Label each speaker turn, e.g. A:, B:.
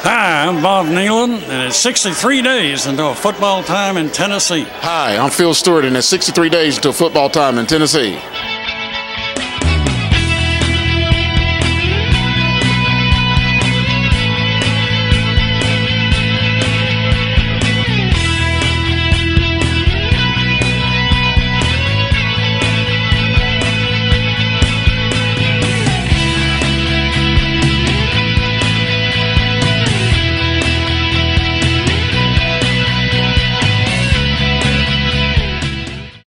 A: Hi, I'm Bob Neyland, and it's 63 days until football time in Tennessee.
B: Hi, I'm Phil Stuart, and it's 63 days until football time in Tennessee.